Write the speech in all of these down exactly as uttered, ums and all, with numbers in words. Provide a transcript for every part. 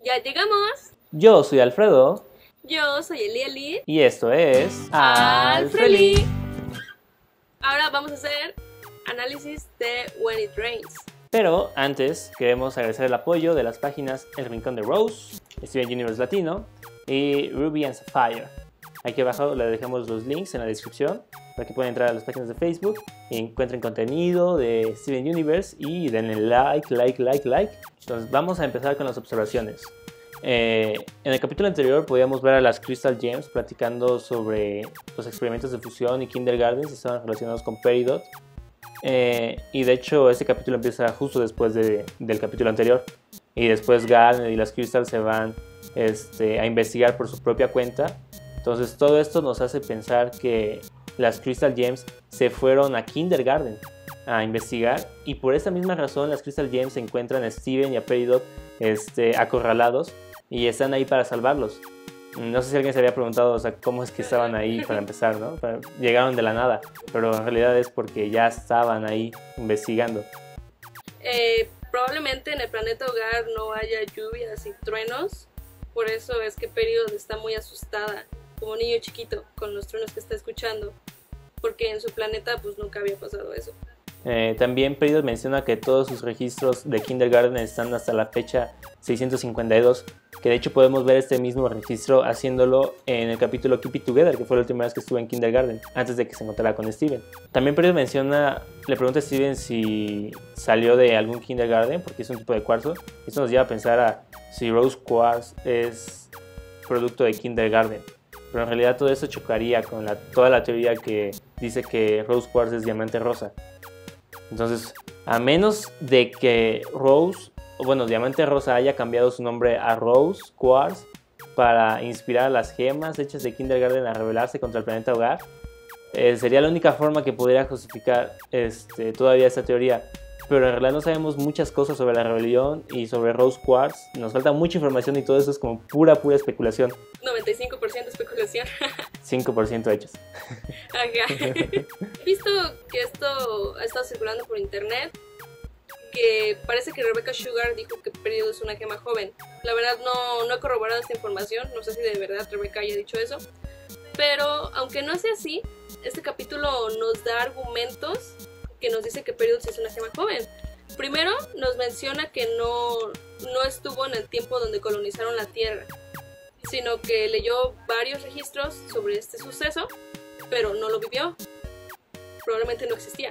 ¡Ya llegamos! Yo soy Alfredo. Yo soy Eli Eli. Y esto es... Alfreli. Ahora vamos a hacer análisis de When It Rains. Pero antes queremos agradecer el apoyo de las páginas El Rincón de Rose, Steven Universe Latino y Ruby and Sapphire. Aquí abajo les dejamos los links en la descripción para que puedan entrar a las páginas de Facebook y encuentren contenido de Steven Universe y denle like, like, like, like. Entonces vamos a empezar con las observaciones. Eh, en el capítulo anterior podíamos ver a las Crystal Gems platicando sobre los experimentos de fusión y Kindergarten si estaban relacionados con Peridot. Eh, y de hecho este capítulo empieza justo después de, del capítulo anterior. Y después Garnet y las Crystal se van este, a investigar por su propia cuenta. Entonces todo esto nos hace pensar que las Crystal Gems se fueron a Kindergarten a investigar. Y por esa misma razón las Crystal Gems se encuentran a Steven y a Peridot este, acorralados. Y están ahí para salvarlos. No sé si alguien se había preguntado, o sea, cómo es que estaban ahí para empezar, ¿no? Para, llegaron de la nada, pero en realidad es porque ya estaban ahí investigando. Eh, probablemente en el planeta hogar no haya lluvias y truenos, por eso es que Peridot está muy asustada, como niño chiquito, con los truenos que está escuchando, porque en su planeta pues nunca había pasado eso. Eh, también Peridot menciona que todos sus registros de Kindergarten están hasta la fecha seiscientos cincuenta y dos, que de hecho podemos ver este mismo registro haciéndolo en el capítulo Keep It Together, que fue la última vez que estuvo en Kindergarten, antes de que se encontrara con Steven. También Peridot menciona, le pregunta a Steven si salió de algún Kindergarten, porque es un tipo de cuarzo. Esto nos lleva a pensar a si Rose Quartz es producto de Kindergarten, pero en realidad todo eso chocaría con la, toda la teoría que dice que Rose Quartz es diamante rosa. Entonces, a menos de que Rose, bueno, Diamante Rosa haya cambiado su nombre a Rose Quartz para inspirar a las gemas hechas de Kindergarten a rebelarse contra el planeta hogar, eh, sería la única forma que pudiera justificar este, todavía esta teoría. Pero en realidad no sabemos muchas cosas sobre la rebelión y sobre Rose Quartz. Nos falta mucha información y todo eso es como pura, pura especulación. noventa y cinco por ciento especulación. cinco por ciento hechos. Ajá. He visto que esto ha estado circulando por internet, que parece que Rebecca Sugar dijo que Peridot es una gema joven. La verdad no, no he corroborado esta información, no sé si de verdad Rebecca haya dicho eso. Pero aunque no sea así, este capítulo nos da argumentos que nos dice que Peridot es una gema joven. Primero nos menciona que no, no estuvo en el tiempo donde colonizaron la Tierra, sino que leyó varios registros sobre este suceso, pero no lo vivió. Probablemente no existía.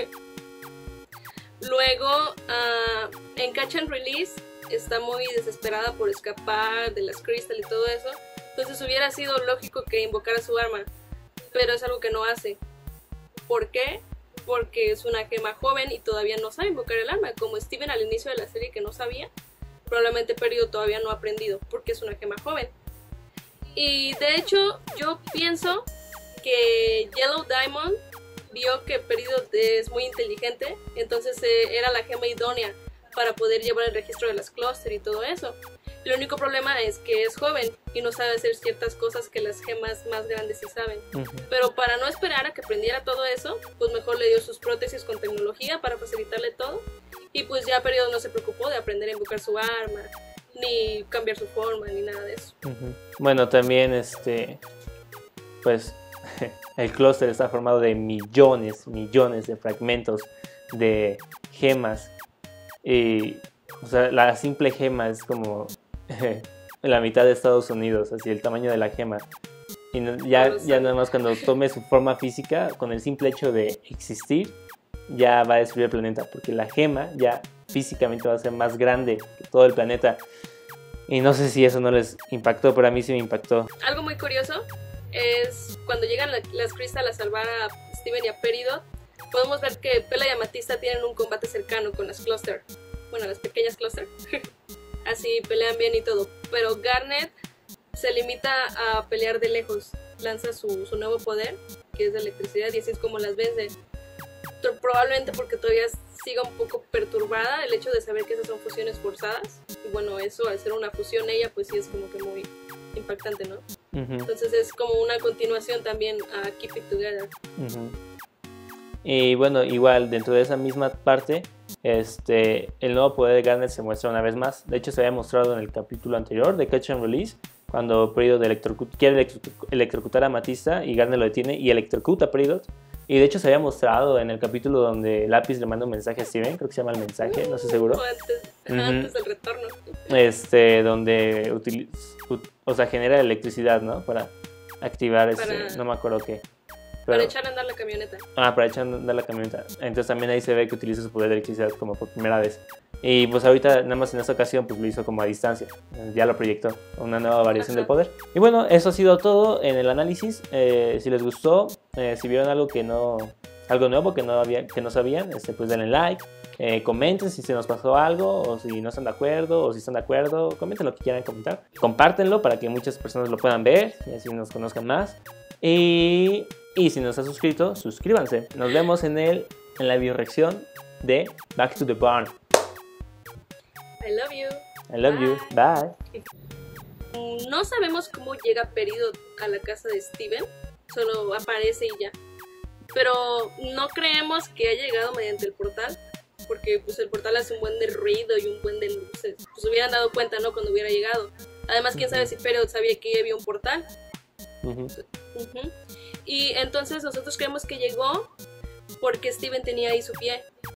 Luego, uh, en Catch and Release está muy desesperada por escapar de las Crystal y todo eso. Entonces hubiera sido lógico que invocara su arma, pero es algo que no hace. ¿Por qué? Porque es una gema joven y todavía no sabe invocar el arma, como Steven al inicio de la serie que no sabía. Probablemente Peridot todavía no ha aprendido porque es una gema joven. Y de hecho yo pienso que Yellow Diamond vio que Peridot es muy inteligente, entonces eh, era la gema idónea para poder llevar el registro de las cluster y todo eso. El único problema es que es joven y no sabe hacer ciertas cosas que las gemas más grandes sí saben. Uh-huh. Pero para no esperar a que aprendiera todo eso, pues mejor le dio sus prótesis con tecnología para facilitarle todo. Y pues ya Peridot no se preocupó de aprender a invocar su arma, ni cambiar su forma, ni nada de eso. Uh-huh. Bueno, también este, pues el clúster está formado de millones, millones de fragmentos de gemas. Y o sea, la simple gema es como la mitad de Estados Unidos, así el tamaño de la gema. Y no, ya, ya nada más cuando tome su forma física, con el simple hecho de existir, ya va a destruir el planeta, porque la gema ya físicamente va a ser más grande que todo el planeta. Y no sé si eso no les impactó, pero a mí sí me impactó. Algo muy curioso es cuando llegan la, las Crystal a salvar a Steven y a Peridot, podemos ver que Pela y Amatista tienen un combate cercano con las Cluster. Bueno, las pequeñas Cluster. Así pelean bien y todo. Pero Garnet se limita a pelear de lejos. Lanza su, su nuevo poder, que es de electricidad, y así es como las vence. Probablemente porque todavía siga un poco perturbada el hecho de saber que esas son fusiones forzadas. Y bueno, eso al ser una fusión ella, pues sí es como que muy impactante, ¿no? Uh-huh. Entonces es como una continuación también a Keep It Together. Uh-huh. Y bueno, igual dentro de esa misma parte este, el nuevo poder de Garnet se muestra una vez más. De hecho, se había mostrado en el capítulo anterior de Catch and Release, cuando Peridot electrocu- quiere electro- electrocutar a Amatista y Garnet lo detiene y electrocuta a Peridot. Y de hecho se había mostrado en el capítulo donde Lápiz le manda un mensaje a Steven, creo que se llama El Mensaje, no estoy seguro. O antes, ajá, Ujú. antes del retorno. Este, donde utiliza, o sea, genera electricidad, ¿no? Para activar, este, Para- no me acuerdo qué. Para Pero- echar a andar la camioneta. Ah, para echar a andar la camioneta. Entonces también ahí se ve que utiliza su poder de electricidad como por primera vez. Y pues ahorita, nada más en esta ocasión, pues lo hizo como a distancia. Ya lo proyectó, una nueva variación Ajá. del poder. Y bueno, eso ha sido todo en el análisis. Eh, si les gustó, eh, si vieron algo que no, algo nuevo que no, había, que no sabían, este, pues denle like. Eh, comenten si se nos pasó algo, o si no están de acuerdo, o si están de acuerdo. Comenten lo que quieran comentar. Compártenlo para que muchas personas lo puedan ver y así nos conozcan más. Y, y si no se han suscrito, suscríbanse. Nos vemos en, el, en la bioreacción de Back to the Barn. I love you. I love you. Bye. No sabemos cómo llega Peridot a la casa de Steven, solo aparece y ya. Pero no creemos que haya llegado mediante el portal, porque pues el portal hace un buen de ruido y un buen de luces. Pues hubieran dado cuenta, ¿no? Cuando hubiera llegado. Además, quién sabe si Peridot sabía que había un portal. Ujú. Ujú. Y entonces nosotros creemos que llegó porque Steven tenía ahí su pie.